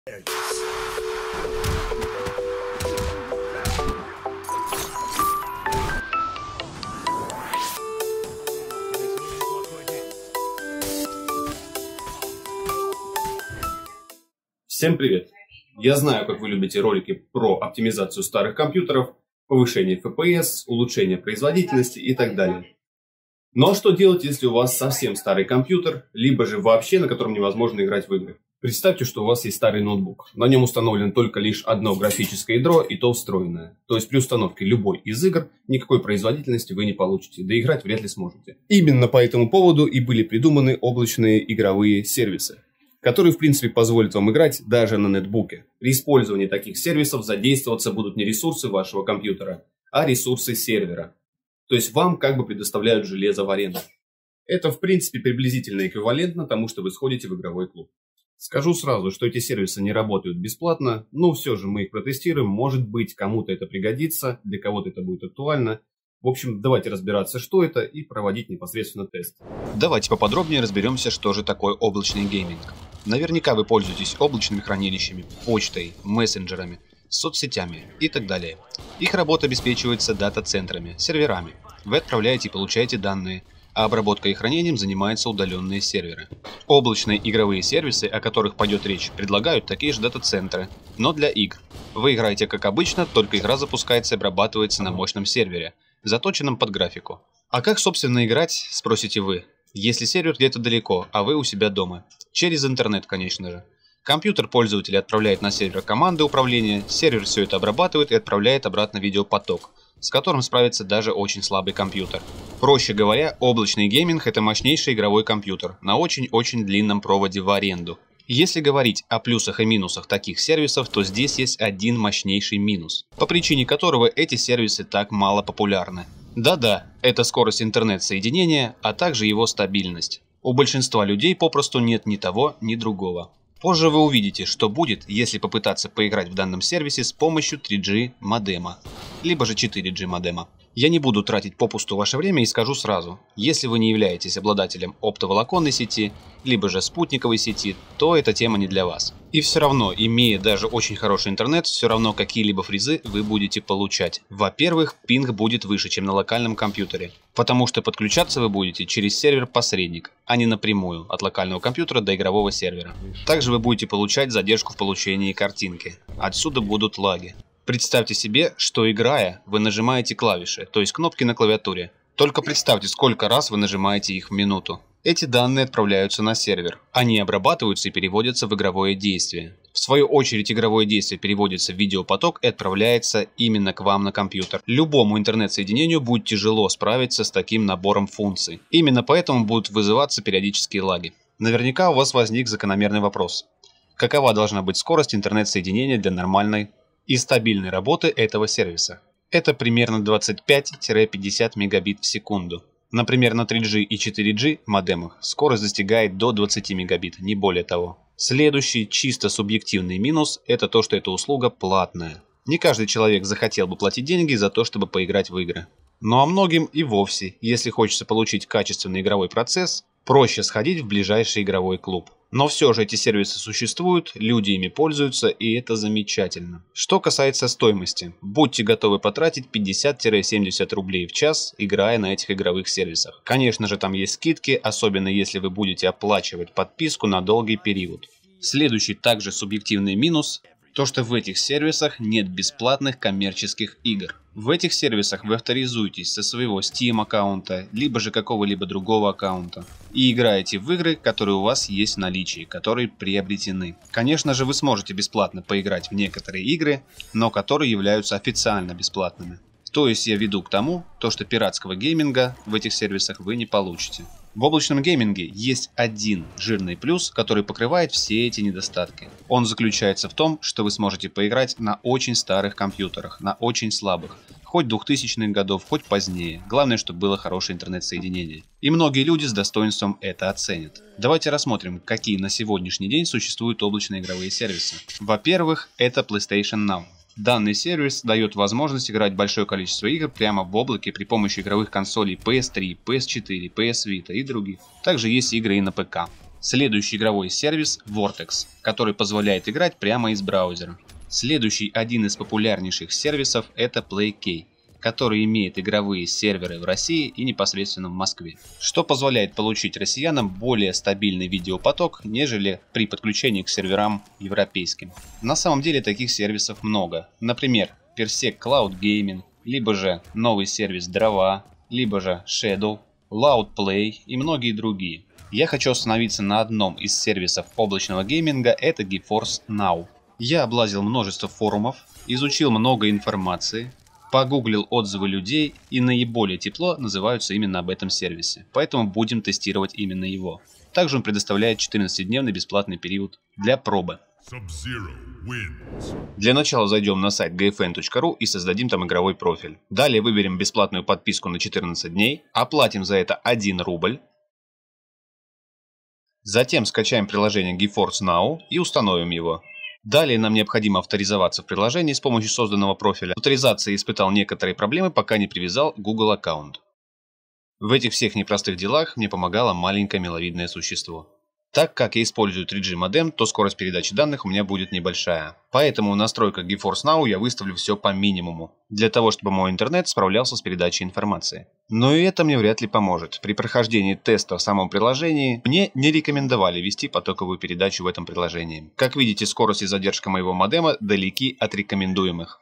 Всем привет! Я знаю, как вы любите ролики про оптимизацию старых компьютеров, повышение FPS, улучшение производительности и так далее. Но что делать, если у вас совсем старый компьютер, либо же вообще на котором невозможно играть в игры? Представьте, что у вас есть старый ноутбук. На нем установлено только лишь одно графическое ядро, и то встроенное. То есть при установке любой из игр никакой производительности вы не получите, да играть вряд ли сможете. Именно по этому поводу и были придуманы облачные игровые сервисы, которые в принципе позволят вам играть даже на нетбуке. При использовании таких сервисов задействоваться будут не ресурсы вашего компьютера, а ресурсы сервера. То есть вам как бы предоставляют железо в аренду. Это в принципе приблизительно эквивалентно тому, что вы сходите в игровой клуб. Скажу сразу, что эти сервисы не работают бесплатно, но все же мы их протестируем, может быть кому-то это пригодится, для кого-то это будет актуально. В общем, давайте разбираться, что это, и проводить непосредственно тест. Давайте поподробнее разберемся, что же такое облачный гейминг. Наверняка вы пользуетесь облачными хранилищами, почтой, мессенджерами, соцсетями и так далее. Их работа обеспечивается дата-центрами, серверами. Вы отправляете и получаете данные, а обработкой и хранением занимаются удаленные серверы. Облачные игровые сервисы, о которых пойдет речь, предлагают такие же дата-центры, но для игр. Вы играете как обычно, только игра запускается и обрабатывается на мощном сервере, заточенном под графику. А как, собственно, играть, спросите вы, если сервер где-то далеко, а вы у себя дома? Через интернет, конечно же. Компьютер пользователя отправляет на сервер команды управления, сервер все это обрабатывает и отправляет обратно видеопоток, с которым справится даже очень слабый компьютер. Проще говоря, облачный гейминг — это мощнейший игровой компьютер на очень-очень длинном проводе в аренду. Если говорить о плюсах и минусах таких сервисов, то здесь есть один мощнейший минус, по причине которого эти сервисы так мало популярны. Да-да, это скорость интернет-соединения, а также его стабильность. У большинства людей попросту нет ни того, ни другого. Позже вы увидите, что будет, если попытаться поиграть в данном сервисе с помощью 3G модема, либо же 4G модема. Я не буду тратить попусту ваше время и скажу сразу, если вы не являетесь обладателем оптоволоконной сети, либо же спутниковой сети, то эта тема не для вас. И все равно, имея даже очень хороший интернет, все равно какие-либо фризы вы будете получать. Во-первых, пинг будет выше, чем на локальном компьютере, потому что подключаться вы будете через сервер-посредник, а не напрямую от локального компьютера до игрового сервера. Также вы будете получать задержку в получении картинки. Отсюда будут лаги. Представьте себе, что играя, вы нажимаете клавиши, то есть кнопки на клавиатуре. Только представьте, сколько раз вы нажимаете их в минуту. Эти данные отправляются на сервер. Они обрабатываются и переводятся в игровое действие. В свою очередь игровое действие переводится в видеопоток и отправляется именно к вам на компьютер. Любому интернет-соединению будет тяжело справиться с таким набором функций. Именно поэтому будут вызываться периодические лаги. Наверняка у вас возник закономерный вопрос. Какова должна быть скорость интернет-соединения для нормальной и стабильной работы этого сервиса? Это примерно 25-50 мегабит в секунду. Например, на 3G и 4G модемах скорость достигает до 20 мегабит, не более того. Следующий чисто субъективный минус – это то, что эта услуга платная. Не каждый человек захотел бы платить деньги за то, чтобы поиграть в игры. Ну а многим и вовсе, если хочется получить качественный игровой процесс, проще сходить в ближайший игровой клуб. Но все же эти сервисы существуют, люди ими пользуются, и это замечательно. Что касается стоимости, будьте готовы потратить 50-70 рублей в час, играя на этих игровых сервисах. Конечно же, там есть скидки, особенно если вы будете оплачивать подписку на долгий период. Следующий также субъективный минус – то, что в этих сервисах нет бесплатных коммерческих игр. В этих сервисах вы авторизуетесь со своего Steam аккаунта, либо же какого-либо другого аккаунта, и играете в игры, которые у вас есть в наличии, которые приобретены. Конечно же, вы сможете бесплатно поиграть в некоторые игры, но которые являются официально бесплатными. То есть я веду к тому, что пиратского гейминга в этих сервисах вы не получите. В облачном гейминге есть один жирный плюс, который покрывает все эти недостатки. Он заключается в том, что вы сможете поиграть на очень старых компьютерах, на очень слабых, хоть 2000-х годов, хоть позднее. Главное, чтобы было хорошее интернет-соединение. И многие люди с достоинством это оценят. Давайте рассмотрим, какие на сегодняшний день существуют облачные игровые сервисы. Во-первых, это PlayStation Now. Данный сервис дает возможность играть большое количество игр прямо в облаке при помощи игровых консолей PS3, PS4, PS Vita и других. Также есть игры и на ПК. Следующий игровой сервис Vortex, который позволяет играть прямо из браузера. Следующий один из популярнейших сервисов это PlayK, который имеет игровые серверы в России и непосредственно в Москве, что позволяет получить россиянам более стабильный видеопоток, нежели при подключении к серверам европейским. На самом деле таких сервисов много, например, Persec Cloud Gaming, либо же новый сервис Дрова, либо же Shadow, Loudplay и многие другие. Я хочу остановиться на одном из сервисов облачного гейминга, это GeForce Now. Я облазил множество форумов, изучил много информации, погуглил отзывы людей и наиболее тепло называются именно об этом сервисе, поэтому будем тестировать именно его. Также он предоставляет 14-дневный бесплатный период для пробы. Для начала зайдем на сайт gfn.ru и создадим там игровой профиль. Далее выберем бесплатную подписку на 14 дней, оплатим за это 1 рубль. Затем скачаем приложение GeForce Now и установим его. Далее нам необходимо авторизоваться в приложении с помощью созданного профиля. В авторизации испытал некоторые проблемы, пока не привязал Google аккаунт. В этих всех непростых делах мне помогало маленькое миловидное существо. Так как я использую 3G модем, то скорость передачи данных у меня будет небольшая. Поэтому в настройках GeForce Now я выставлю все по минимуму, для того чтобы мой интернет справлялся с передачей информации. Но и это мне вряд ли поможет. При прохождении теста в самом приложении мне не рекомендовали вести потоковую передачу в этом приложении. Как видите, скорость и задержка моего модема далеки от рекомендуемых.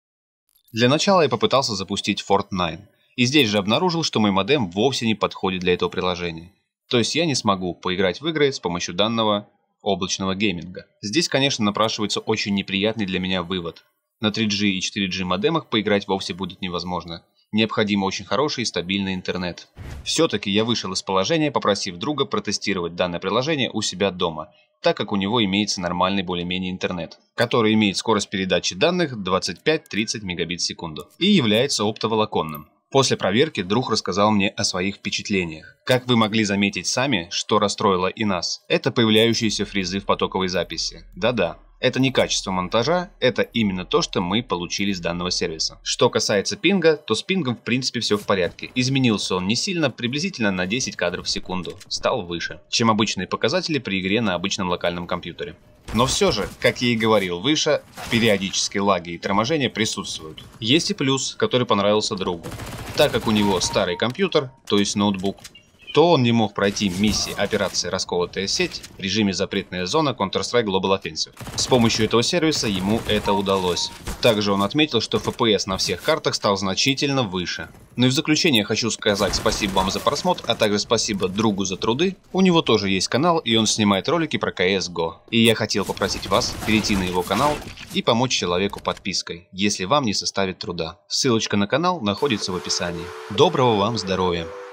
Для начала я попытался запустить Fortnite. И здесь же обнаружил, что мой модем вовсе не подходит для этого приложения. То есть я не смогу поиграть в игры с помощью данного облачного гейминга. Здесь, конечно, напрашивается очень неприятный для меня вывод. На 3G и 4G модемах поиграть вовсе будет невозможно. Необходим очень хороший и стабильный интернет. Все-таки я вышел из положения, попросив друга протестировать данное приложение у себя дома, так как у него имеется нормальный более-менее интернет, который имеет скорость передачи данных 25-30 мегабит в секунду и является оптоволоконным. После проверки друг рассказал мне о своих впечатлениях. Как вы могли заметить сами, что расстроило и нас, это появляющиеся фризы в потоковой записи. Да-да, это не качество монтажа, это именно то, что мы получили с данного сервиса. Что касается пинга, то с пингом в принципе все в порядке. Изменился он не сильно, приблизительно на 10 кадров в секунду. Стал выше, чем обычные показатели при игре на обычном локальном компьютере. Но все же, как я и говорил выше, периодически лаги и торможения присутствуют. Есть и плюс, который понравился другу. Так как у него старый компьютер, то есть ноутбук, то он не мог пройти миссии операции «Расколотая сеть» в режиме «Запретная зона» Counter-Strike Global Offensive. С помощью этого сервиса ему это удалось. Также он отметил, что FPS на всех картах стал значительно выше. Ну и в заключение хочу сказать спасибо вам за просмотр, а также спасибо другу за труды. У него тоже есть канал, и он снимает ролики про CSGO. И я хотел попросить вас перейти на его канал и помочь человеку подпиской, если вам не составит труда. Ссылочка на канал находится в описании. Доброго вам здоровья!